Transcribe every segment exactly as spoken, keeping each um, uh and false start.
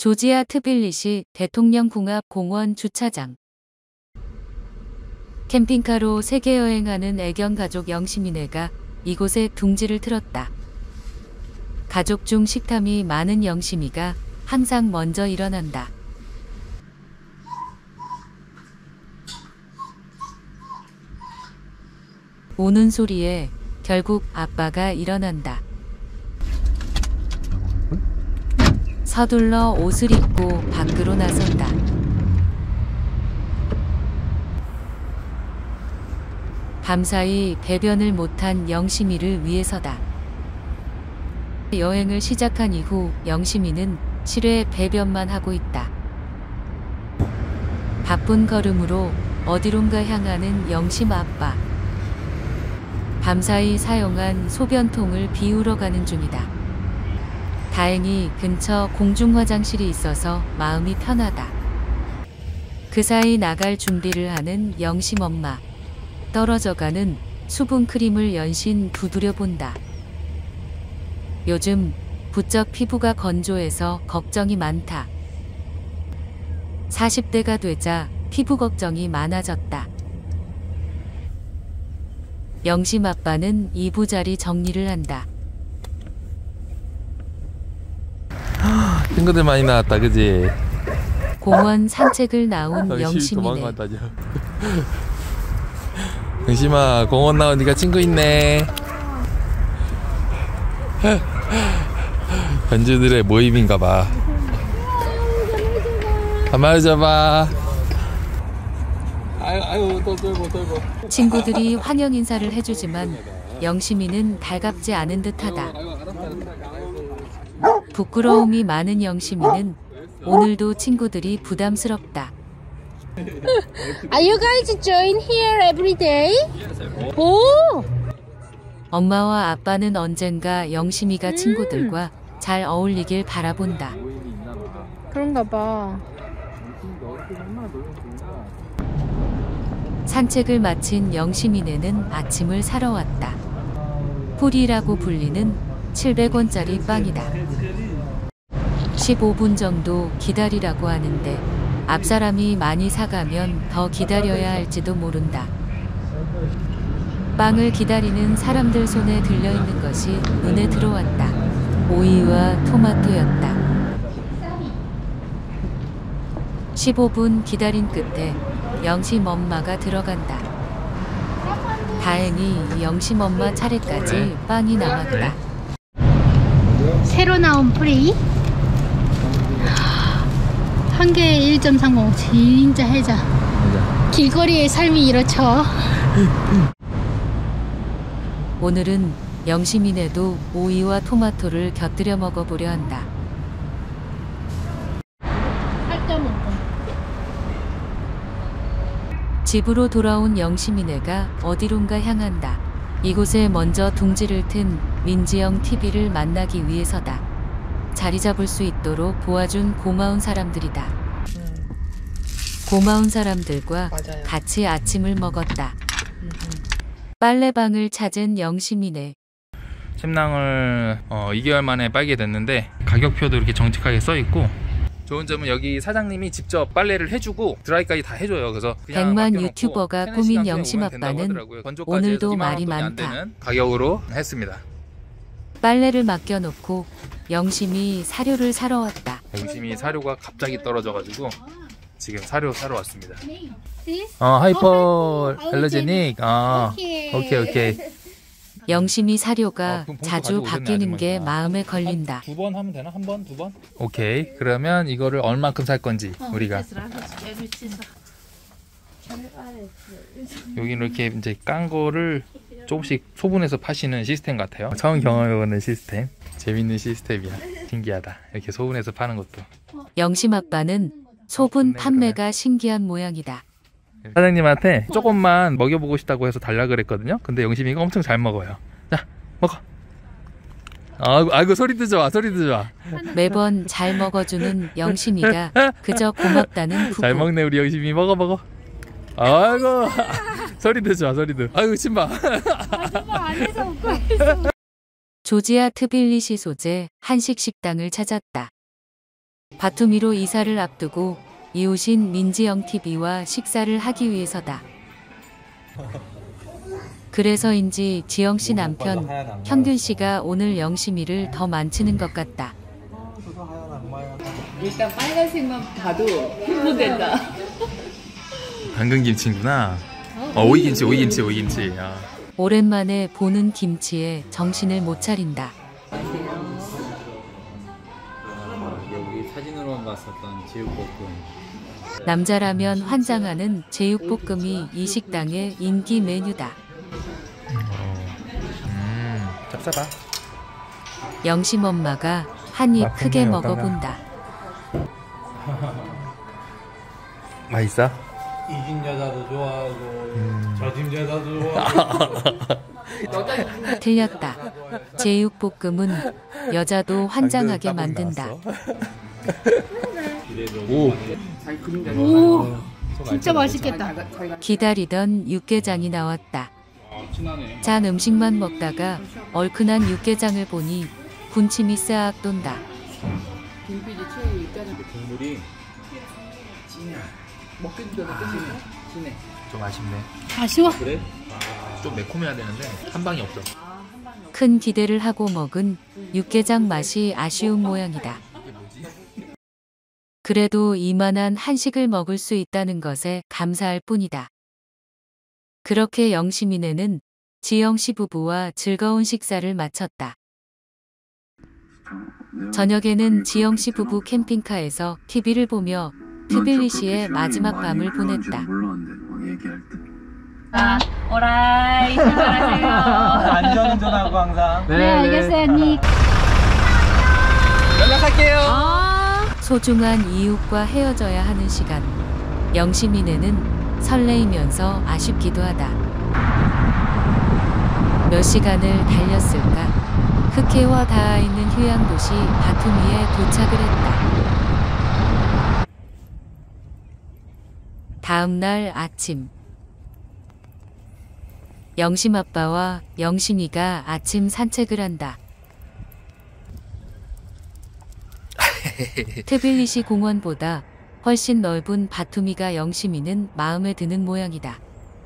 조지아 트빌리시 대통령궁 앞 공원 주차장. 캠핑카로 세계여행하는 애견 가족 영시민네가 이곳에 둥지를 틀었다. 가족 중 식탐이 많은 영시미가 항상 먼저 일어난다. 우는 소리에 결국 아빠가 일어난다. 서둘러 옷을 입고 밖으로 나선다. 밤사이 배변을 못한 영시미를 위해서다. 여행을 시작한 이후 영시미는 실외 배변만 하고 있다. 바쁜 걸음으로 어디론가 향하는 영심 아빠. 밤사이 사용한 소변통을 비우러 가는 중이다. 다행히 근처 공중화장실이 있어서 마음이 편하다. 그 사이 나갈 준비를 하는 영심 엄마. 떨어져가는 수분크림을 연신 두드려 본다. 요즘 부쩍 피부가 건조해서 걱정이 많다. 사십 대가 되자 피부 걱정이 많아졌다. 영심 아빠는 이부자리 정리를 한다. 친구들 많이 나왔다, 그지? 공원 산책을 나온 영심이네. 영심아, 공원 나오니까 친구 있네. 견주들의 모임인가봐. 가만히 잡아. 아유, 아유, 또 떨고, 떨고. 친구들이 환영 인사를 해주지만 영심이는 달갑지 않은 듯하다. 부끄러움이 많은 영심이는 오늘도 친구들이 부담스럽다. Are you guys join here every day? 오! 엄마와 아빠는 언젠가 영심이가 음. 친구들과 잘 어울리길 바라본다. 그런가 봐. 산책을 마친 영심이네는 아침을 사러 왔다. 풀이라고 불리는 칠백 원짜리 빵이다. 십오 분 정도 기다리라고 하는데 앞사람이 많이 사가면 더 기다려야 할지도 모른다. 빵을 기다리는 사람들 손에 들려있는 것이 눈에 들어왔다. 오이와 토마토였다. 십오 분 기다린 끝에 영심 엄마가 들어간다. 다행히 영심 엄마 차례까지 빵이 남았다. 새로 나온 프리 한 개에 일 점 삼공. 진짜 해자. 길거리의 삶이 이렇죠. 오늘은 영심이네도 오이와 토마토를 곁들여 먹어보려 한다. 팔 점 오 분. 집으로 돌아온 영심이네가 어디론가 향한다. 이곳에 먼저 둥지를 튼 민지영 티비를 만나기 위해서다. 자리 잡을 수 있도록 도와준 고마운 사람들이다. 음. 고마운 사람들과 맞아요. 같이 아침을 먹었다. 음. 빨래방을 찾은 영심이네. 침낭을 어, 이 개월 만에 빨게 됐는데 가격표도 이렇게 정직하게 써있고, 좋은 점은 여기 사장님이 직접 빨래를 해주고 드라이까지 다 해줘요. 그래서 백만 유튜버가 꾸민 영심 아빠는 오늘도 말이 많다. 가격으로 했습니다. 빨래를 맡겨놓고 영심이 사료를 사러 왔다. 영심이 사료가 갑자기 떨어져가지고 지금 사료 사러 왔습니다. This? 어, 하이퍼 알러제닉. 어, 오케이. 오케이 오케이. 영심이 사료가 어, 그럼 봉투 자주 가지고 오셨네, 바뀌는 게 아주머니가. 마음에 걸린다. 두 번 하면 되나? 한 번? 두 번? 오케이. 그러면 이거를 얼만큼 살 건지 우리가 여기는 이렇게 이제 깐 거를 조금씩 소분해서 파시는 시스템 같아요. 처음 경험해보는 시스템. 재밌는 시스템이야. 신기하다. 이렇게 소분해서 파는 것도. 영심 아빠는 소분 판매가 신기한 모양이다. 사장님한테 조금만 먹여보고 싶다고 해서 달라 그랬거든요. 근데 영심이가 엄청 잘 먹어요. 자, 먹어. 아이고, 아이고 소리도 좋아, 소리도 좋아. 매번 잘 먹어주는 영심이가 그저 고맙다는 부부. 잘 먹네 우리 영심이. 먹어 먹어. 아이고 소리도 좋아, 소리도. 아이고 신봐. 조지아 트빌리시 소재 한식 식당을 찾았다. 바투미로 이사를 앞두고 이웃인 민지영 티비와 식사를 하기 위해서다. 그래서인지 지영 씨 남편 형균 씨가 오늘 영심이를 더 만지는 것 같다. 일단 빨간색만 봐도 흥분된다. 당근 김치구나. 어, 오이김치, 오이김치, 오이김치. 아. 오랜만에 보는 김치에 정신을 못 차린다. 여기 사진으로만 봤었던 제육볶음. 남자라면 환장하는 제육볶음이 이 식당의 인기 메뉴다. 음, 짭짤하. 영심 엄마가 한 입 맛있네, 크게 어떤가? 먹어본다. 맛있어? 이진 여자도 좋아하고 음. 저진 여자도 좋아하고. 틀렸다. 제육볶음은 여자도 환장하게 만든다. 오. 오, 진짜 맛있겠다. 기다리던 육개장이 나왔다. 짠 음식만 먹다가 얼큰한 육개장을 보니 군침이 싹 돈다. 김필이 최애 육개장 국물이 진해. 먹기도 전에 끝이네. 진해. 좀 아쉽네. 아쉬워. 그래? 좀 매콤해야 되는데 한 방이 없어. 큰 기대를 하고 먹은 육개장 맛이 아쉬운 모양이다. 그래도 이만한 한식을 먹을 수 있다는 것에 감사할 뿐이다. 그렇게 영심이네는 지영 씨 부부와 즐거운 식사를 마쳤다. 저녁에는 지영 씨 부부 캠핑카에서 티비를 보며 트빌리시의 마지막 밤을 보냈다. 아, 오라이, 잘하세요. 안전운전하고 항상. 네, 알겠어요, 언니. 연락할게요. 소중한 이웃과 헤어져야 하는 시간. 영심이네는 설레이면서 아쉽기도 하다. 몇 시간을 달렸을까? 흑해와 닿아있는 휴양도시 바투미에 도착을 했다. 다음 날 아침. 영심 아빠와 영심이가 아침 산책을 한다. 트빌리시 공원보다 훨씬 넓은 바투미가 영심이는 마음에 드는 모양이다.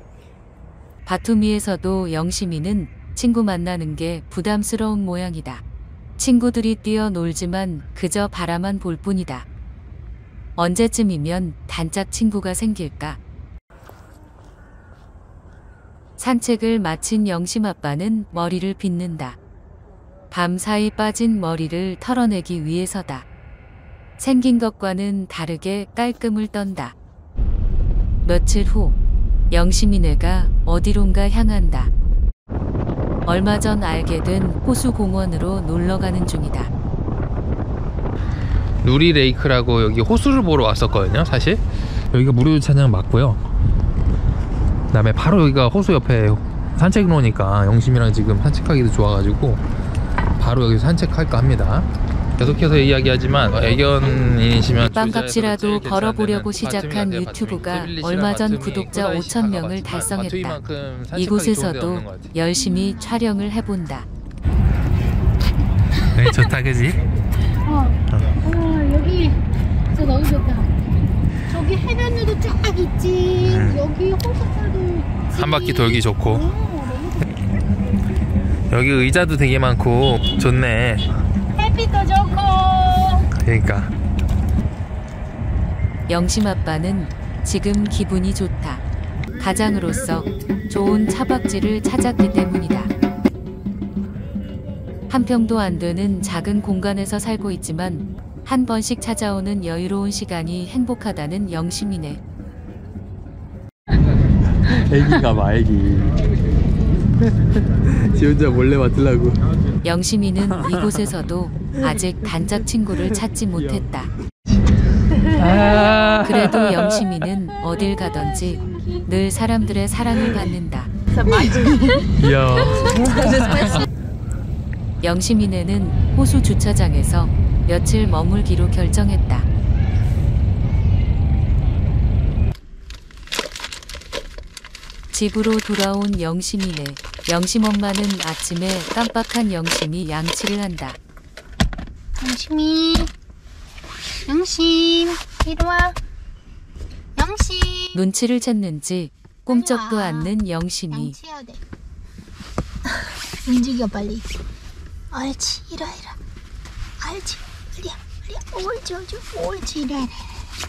바투미에서도 영심이는 친구 만나는 게 부담스러운 모양이다. 친구들이 뛰어놀지만 그저 바라만 볼 뿐이다. 언제쯤이면 단짝 친구가 생길까? 산책을 마친 영심 아빠는 머리를 빗는다. 밤사이 빠진 머리를 털어내기 위해서다. 생긴 것과는 다르게 깔끔을 떤다. 며칠 후 영심이네가 어디론가 향한다. 얼마 전 알게 된 호수공원으로 놀러가는 중이다. 누리레이크라고 여기 호수를 보러 왔었거든요. 사실 여기가 무료 주차장 맞고요. 그다음에 바로 여기가 호수 옆에 산책로니까 영심이랑 지금 산책하기도 좋아가지고 바로 여기서 산책할까 합니다. 계속해서 이야기하지만 애견인이시면 밤값이라도 벌어보려고 시작한 유튜브가 얼마 전 구독자 오천 명을 달성했다. 이곳에서도 열심히 촬영을 해본다. 네, 좋다 그지? 어, 어, 여기 진짜 너무 좋다. 저기 해변들도 쫙 있지. 음. 여기 호수살도 있지. 한 바퀴 돌기 좋고. 오, 너무 좋다. 여기 의자도 되게 많고 좋네. 햇빛도 좋고. 그러니까 영심 아빠는 지금 기분이 좋다. 가장으로서 좋은 차박지를 찾았기 때문이다. 한 평도 안 되는 작은 공간에서 살고 있지만 한 번씩 찾아오는 여유로운 시간이 행복하다는 영심이네. 애기가 봐 애기. 지 혼자 몰래 맡으려고. 영심이는 이곳에서도 아직 단짝 친구를 찾지 못했다. 그래도 영심이는 어딜 가든지 늘 사람들의 사랑을 받는다. 이야. 영심이네는 호수 주차장에서 며칠 머물기로 결정했다. 집으로 돌아온 영심이네. 영심 엄마는 아침에 깜빡한 영심이 양치를 한다. 영심이 영심, 이리 와. 영심. 눈치를 챘는지 꼼짝도 아니야. 않는 영심이 양치해야 돼. 움직여 빨리. 옳지, 이리 와, 이리 와. 옳지, 이리 와, 이리 와. 옳지, 옳지, 옳지, 이리 와, 이리 와.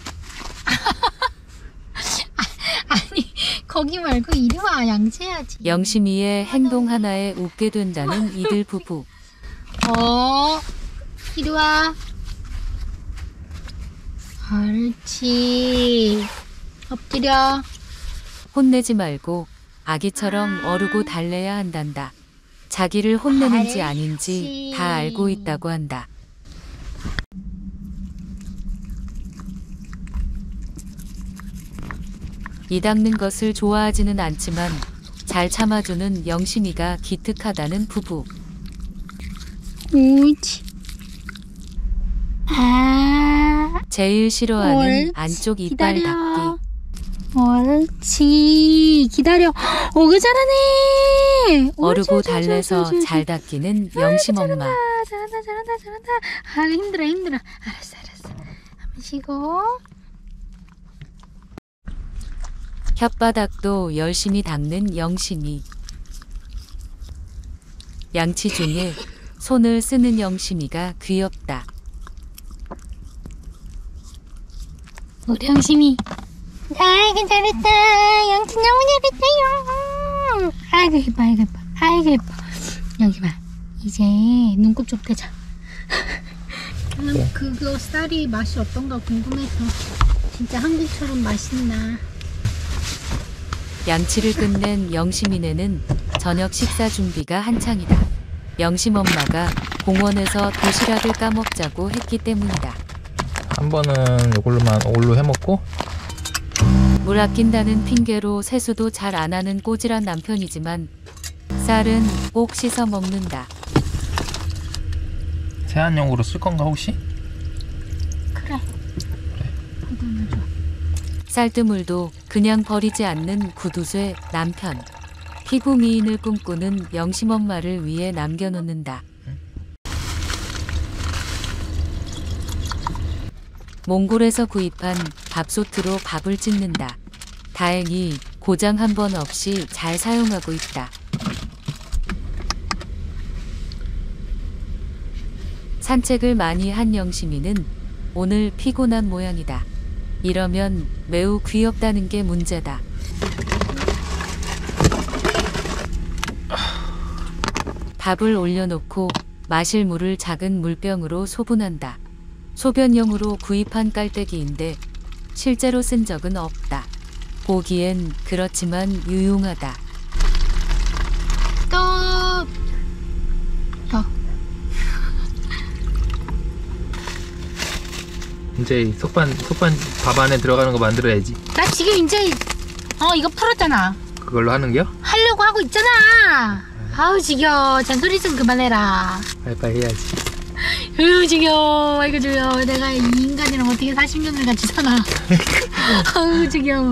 아니, 거기 말고 이리 와, 양치해야지. 영심이의 행동 하나에 웃게 된다는 이들 부부. 어, 이리 와. 옳지. 엎드려. 혼내지 말고 아기처럼 어르고 달래야 한단다. 자기를 혼내는지 아닌지 다 알고 있다고 한다. 이 닦는 것을 좋아하지는 않지만 잘 참아주는 영심이가 기특하다는 부부. 옳지. 아, 제일 싫어하는 옳지. 안쪽 이빨 기다려. 닦기. 옳지. 기다려. 오그 잘하네. 어르고 옳지, 옳지, 달래서 옳지, 옳지. 잘 닦이는 영심 엄마. 잘한다, 잘한다, 잘한다, 잘한다. 아, 힘들어, 힘들어. 알았어, 알았어. 한번 쉬고. 혓바닥도 열심히 닦는 영심이. 양치 중에 손을 쓰는 영심이가 귀엽다. 우리 영심이. 아이고, 잘했다. 영심 너무 잘했어요. 아이고, 예뻐, 아이고, 예뻐. 아이고, 예뻐. 여기 봐. 이제 눈곱 좀 떼자. 그냥 그거 쌀이 맛이 어떤가 궁금해서. 진짜 한국처럼 맛있나. 양치를 끝낸 영심이네는 저녁 식사 준비가 한창이다. 영심 엄마가 공원에서 도시락을 까먹자고 했기 때문이다. 한 번은 이걸로만 이걸로 해먹고 물 아낀다는 핑계로 세수도 잘 안 하는 꼬질한 남편이지만 쌀은 꼭 씻어 먹는다. 세안용으로 쓸 건가 혹시? 그래. 이거 놔줘. 쌀뜨물도 그냥 버리지 않는 구두쇠 남편. 피부 미인을 꿈꾸는 영심 엄마를 위해 남겨놓는다. 몽골에서 구입한 밥솥으로 밥을 짓는다. 다행히 고장 한 번 없이 잘 사용하고 있다. 산책을 많이 한 영심이는 오늘 피곤한 모양이다. 이러면 매우 귀엽다는 게 문제다. 밥을 올려놓고 마실 물을 작은 물병으로 소분한다. 소변용으로 구입한 깔때기인데 실제로 쓴 적은 없다. 보기엔 그렇지만 유용하다. 또. 어. 이제 속반 속반 밥 안에 들어가는 거 만들어야지. 나 지금 이제 어 이거 풀었잖아. 그걸로 하는 게요? 하려고 하고 있잖아. 아우 지겨워. 잔소리 좀 그만해라. 빨리빨리 해야지. 으 지겨워. 아이고 지겨워. 내가 이 인간이랑 어떻게 사십 년을 같이 사나. 아우 지겨워.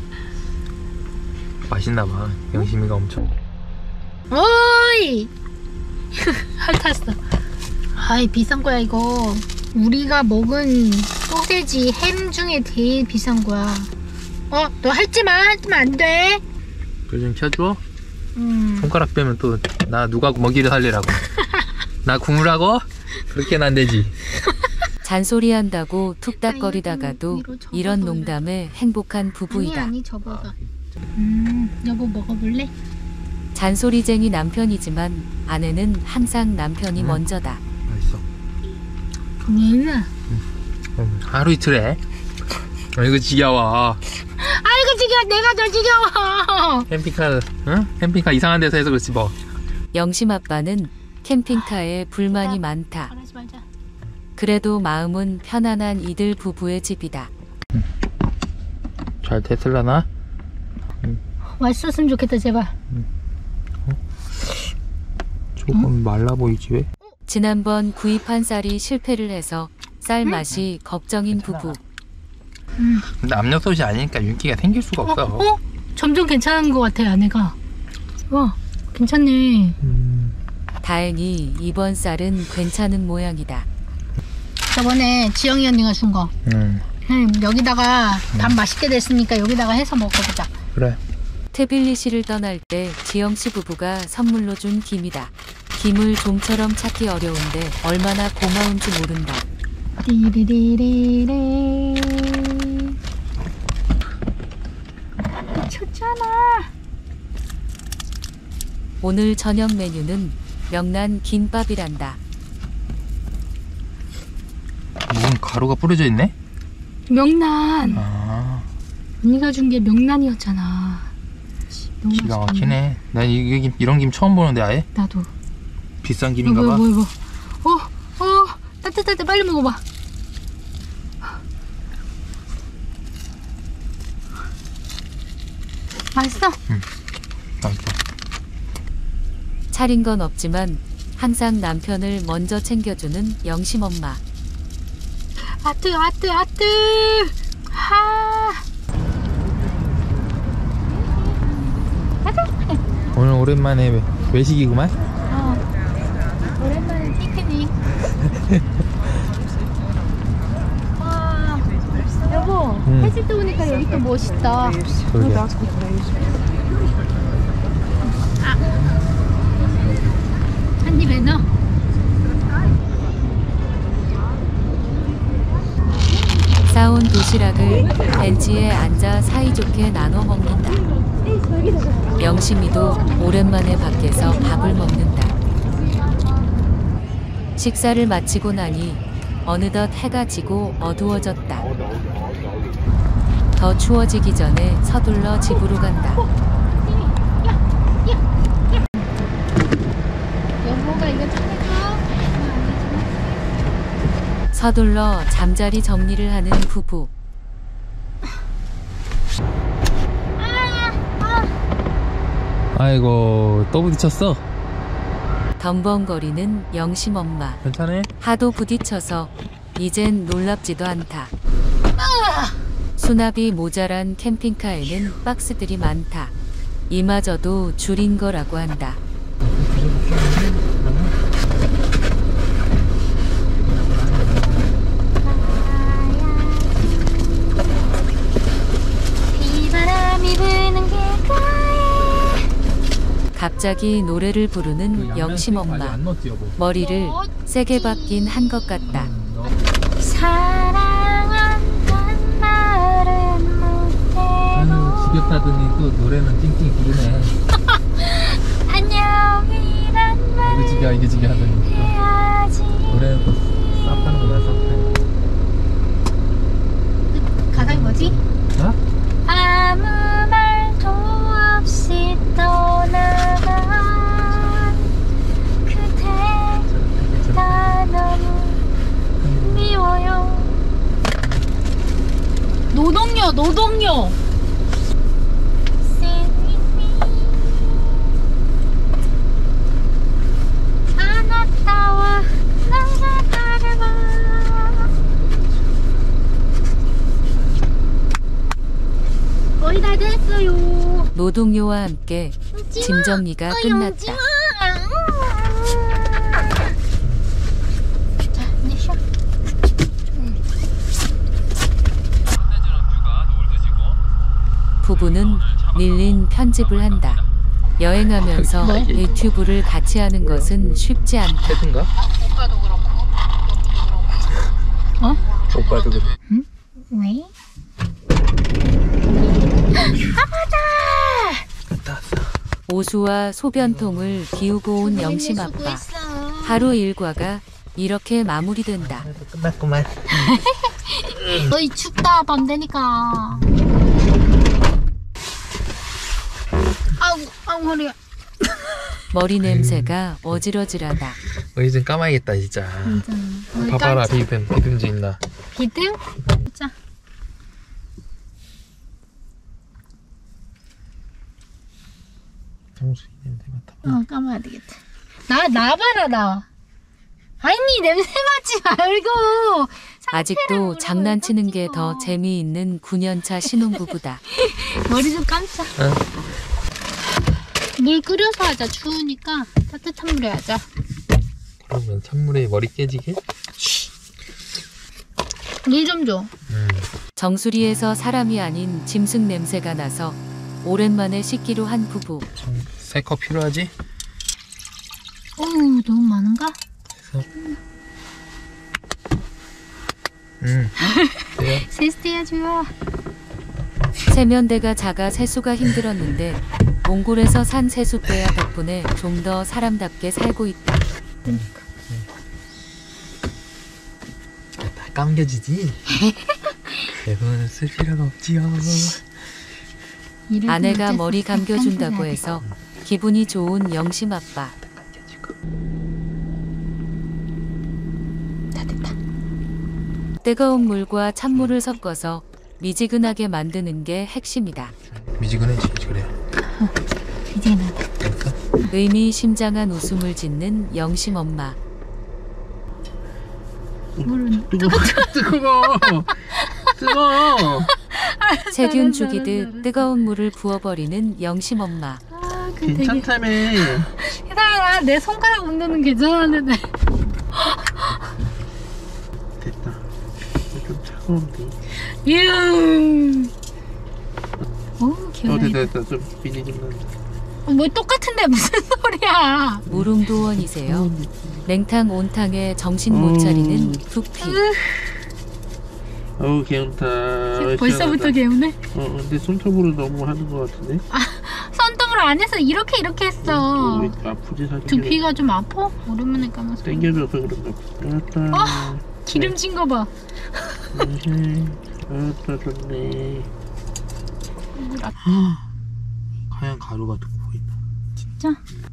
맛있나 봐. 영심이가 엄청. 어이. 핥았어. 아이 비싼 거야 이거. 우리가 먹은 소세지 햄 중에 제일 비싼 거야. 어? 너 핥지마. 핥으면 안 돼. 불 좀 켜줘. 음. 손가락 빼면 또 나 누가 먹이를 살리라고. 나 구우라고? 그렇게는 안 되지. 잔소리한다고 툭닥거리다가도 이런 농담에 행복한 아니 부부이다. 아니 접어서. 음 여보 먹어볼래? 잔소리쟁이 남편이지만 아내는 항상 남편이 음. 먼저다. 맛있어. 얘는 음, 하루 이틀 해. 어, 이거 지겨워. 아이고 지겨워. 내가 더 지겨워. 캠핑카, 응? 캠핑카 이상한 데서 해서 그렇지 뭐. 영심 아빠는 캠핑카에 불만이 많다. 말하지 말자. 그래도 마음은 편안한 이들 부부의 집이다. 잘 됐을라나? 맛있었으면 좋겠다 제발. 조금 말라 보이지 왜? 지난번 구입한 쌀이 실패를 해서 쌀 맛이 걱정인 부부. 음. 근데 압력솥이 아니니까 윤기가 생길 수가 어? 없어. 어? 점점 괜찮은 것 같아 아내가. 와 괜찮네. 음, 다행히 이번 쌀은 괜찮은 모양이다. 저번에 지영이 언니가 준 거. 음 음, 여기다가 밥 맛있게 됐으니까 여기다가 해서 먹어보자. 그래. 트빌리시를 떠날 때 지영씨 부부가 선물로 준 김이다. 김을 좀처럼 찾기 어려운데 얼마나 고마운지 모른다. 띠리리리리. 미쳤잖아. 오늘 저녁 메뉴는 명란 김밥이란다. 무슨 가루가 뿌려져 있네? 명란. 아 언니가 준 게 명란이었잖아. 너무 기가 맛있겠네. 막히네. 난 이게 김- 이런 김 처음 보는데 아예? 나도. 비싼 이거 김인가 봐. 이거 이거. 어, 어, 따뜻할 빨리 먹어봐. 맛있어? 맛있다. 차린 건 없지만 항상 남편을 먼저 챙겨주는 영심 엄마. 아뜨 아뜨 아뜨. 하. 오늘 오랜만에 외- 외식이구만? 어. 오랜만에 피크닉. 와. 여보, 음. 해질 때 오니까 여기 또 멋있다. 그러게. 한 입에 넣어. 싸온 도시락을 벤치에 앉아 사이좋게 나눠 먹는다. 영심이도 오랜만에 밖에서 밥을 먹는다. 식사를 마치고 나니 어느덧 해가 지고 어두워졌다. 더 추워지기 전에 서둘러 집으로 간다. 여보가 이거 좀 해줘. 서둘러 잠자리 정리를 하는 부부. 아이고 또 부딪혔어? 덤벙거리는 영심 엄마. 괜찮아? 하도 부딪혀서 이젠 놀랍지도 않다. 수납이 모자란 캠핑카에는 박스들이 많다. 이마저도 줄인 거라고 한다. 비바람이 부는 길가에. 갑자기 노래를 부르는 영심 엄마. 넣었지 여보? 머리를 세게 박긴 한 것 같다. 사랑한단 말은 못해도 지겹다더니 또 노래는 찡찡 부르네. 안녕이란 말 이거 지겨 이거 지겨 하더니 해야지. 또 노래는 또 쌉하는구나 쌉해. 가사가 뭐지? 어? 아무 말도 없이 떠나간 그대가 너무 미워요. 노동요 노동요. 아나타와 나가 다르마. 거의 다 됐어요. 노동요와 함께 짐 정리가 끝났다. 자, 이제 쉬어. 부부는 밀린 편집을 한다. 여행하면서 유튜브를 같이 하는 것은 쉽지 않다. 헤드인가? 어? 오빠도 그래. 왜? 갔다 왔어. 오수와 소변통을 비우고 온 영심 아빠. 하루 일과가 이렇게 마무리된다. 끝났구만. 너희 춥다 밤 되니까. 아우 아우 허리야. 머리 냄새가 어지러지하다. 어, 좀 까마야겠다 진짜. 우리 봐봐라 깜짝- 비듬 비듬지 있나? 비듬? 자. 정수기 냄새 맡아. 어 감아야 되겠다. 나 나봐라 나. 아니 냄새 맡지 말고. 아직도 장난치는 게 더 재미있는 구 년차 신혼부부다. 머리 좀 감자. 응. 물 끓여서 하자. 추우니까 따뜻한 물에 하자. 그러면 찬물에 머리 깨지게? 물 좀 줘. 음. 정수리에서 사람이 아닌 짐승 냄새가 나서 오랜만에 씻기로 한 부부. 새 컵 필요하지? 어우 너무 많은가? 응. 그래요? 세스테야줘요. 세면대가 작아 세수가 힘들었는데 몽골에서 산 세숫대야 덕분에 좀 더 사람답게 살고 있다. 다 감겨지지? 대부분 쓸 필요가 없지요. 아내가 머리 감겨준다고 해서 기분이 좋은 영심 아빠. 다 됐다. 뜨거운 물과 찬물을 섞어서 미지근하게 만드는 게 핵심이다. 미지근해지 그래. 이제 나다. 의미심장한 웃음을 짓는 영심 엄마. 물은 뜨거워. 뜨거워. 뜨거워. 세균 죽이듯 뜨거운 물을 부어버리는 영심 엄마. 아, 그 되게 괜찮다며. 이상하다. 내 손가락 온도는 괜찮았는데. 됐다. 좀 차가운데. 유. 오 어 개운해. 됐다 됐다. 좀 비리 좀 난다. 어, 뭐 똑같은데 무슨 소리야? 무릉도원이세요. 냉탕 온탕에 정신 못 차리는 두피. 어우 개운타. 벌써부터 개운해? 어 근데 손톱으로 너무 하는 것 같은데? 손톱으로 안 해서 이렇게 이렇게 했어. 왜 아프지 사실? 두피가 좀 아파? 오랜만에 감아서. 땡겨져서 그런가 보다. 어? 기름진 거 봐. 아따 좋네. 하얀 가루 같은 거 보인다. 진짜?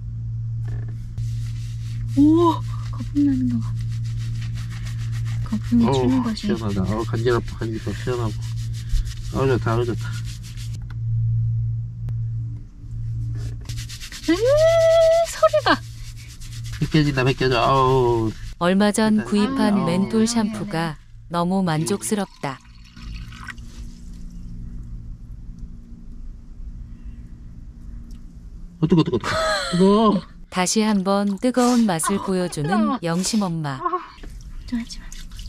오 거품 나는 거 봐. 거품이 주는 거지. 시원하다. 어 간지럽다 간지럽다 시원하고. 어 좋다 어 좋다. 으 소리 봐. 벗겨진다 벗겨져. 어우. 얼마 전 구입한 아, 멘톨 아, 샴푸가 너무 만족스럽다. 어 뜨거 뜨거 뜨거. 뜨거. 다시 한번 뜨거운 맛을 보여주는 영심 엄마. 좋아하지 마.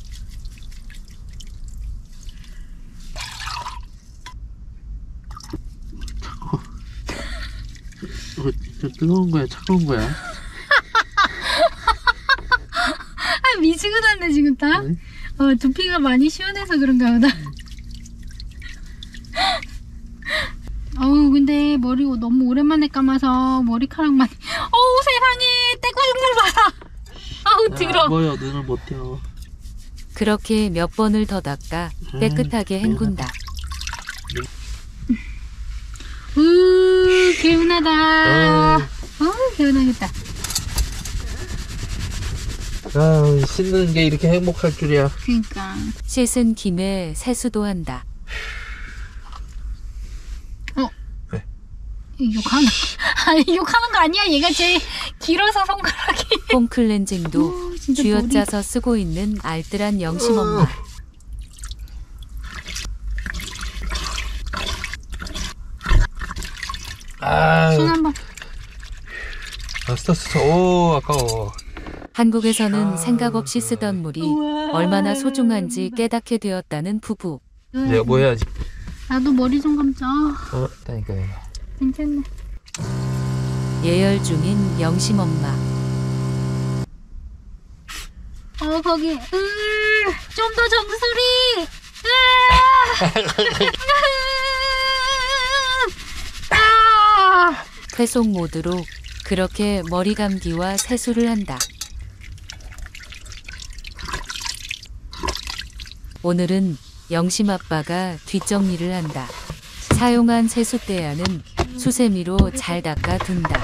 어, 저 뜨거운 거야 차가운 거야? 아 미지근한데 지금 다? 네? 어 두피가 많이 시원해서 그런가 보다. 어우 근데 머리 너무 오랜만에 감아서 머리카락만. 어우 세상에 떼구름물 봐라. 아우 더러. 아, 뭐야 눈을 못 떼어. 그렇게 몇 번을 더 닦아 깨끗하게 헹군다. 우 개운하다. 어. 어 개운하겠다. 아 씻는 게 이렇게 행복할 줄이야. 그니까. 씻은 김에 세수도 한다. 어. 왜? 욕하는 아니 욕하는 거 아니야. 얘가 제일 길어서 손가락이. 폼 클렌징도 오, 진짜 쥐어짜서 쓰고 있는 알뜰한 영심 엄마. 아, 손 한번. 아 스터 스터. 오 아까워. 한국에서는 생각 없이 쓰던 물이 얼마나 소중한지 깨닫게 되었다는 부부. 내가 뭐 해야지? 나도 머리 좀 감자. 어, 그러니까. 괜찮네. 예열 중인 영심 엄마. 어 거기 좀 더 정수리. 아! 회속 모드로 그렇게 머리 감기와 세수를 한다. 오늘은 영심 아빠가 뒷정리를 한다. 사용한 세숫대야는 수세미로 잘 닦아둔다.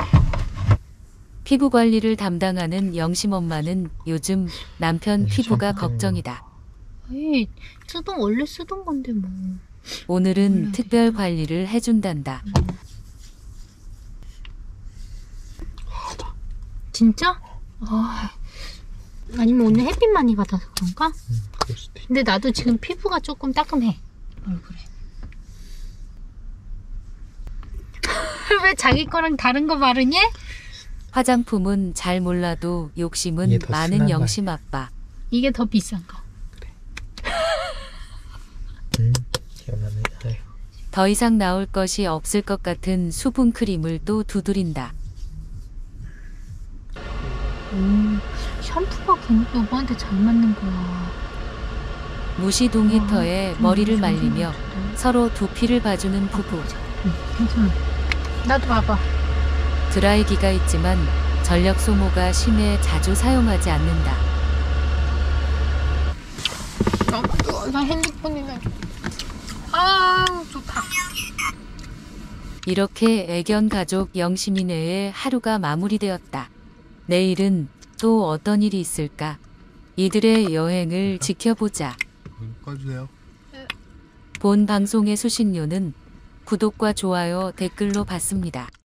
피부 관리를 담당하는 영심 엄마는 요즘 남편 피부가 걱정이다. 에이, 쓰던 원래 쓰던 건데 뭐. 오늘은 특별 관리를 해준단다. 진짜? 아, 아니면 오늘 햇빛 많이 받아서 그런가? 응, 그럴 수도 있. 근데 나도 지금 피부가 조금 따끔해. 얼굴에. 왜 자기 거랑 다른 거 바르니? 화장품은 잘 몰라도 욕심은 이게 더 많은 순한 영심 아빠. 이게 더 비싼 거. 더 이상 나올 것이 없을 것 같은 수분 크림을 또 두드린다. 음, 샴푸가 괜히 여보한테 잘 맞는 거야. 무시동 히터에 음, 머리를 음, 말리며 음, 서로 두피를 봐주는 부부. 응, 괜찮아. 나도 봐봐. 드라이기가 있지만 전력 소모가 심해 자주 사용하지 않는다. 어, 나 핸드폰이나. 아, 좋다. 이렇게 애견 가족 영심이네의 하루가 마무리되었다. 내일은 또 어떤 일이 있을까? 이들의 여행을 지켜보자. 꺼주세요. 본 방송의 수신료는 구독과 좋아요, 댓글로 받습니다.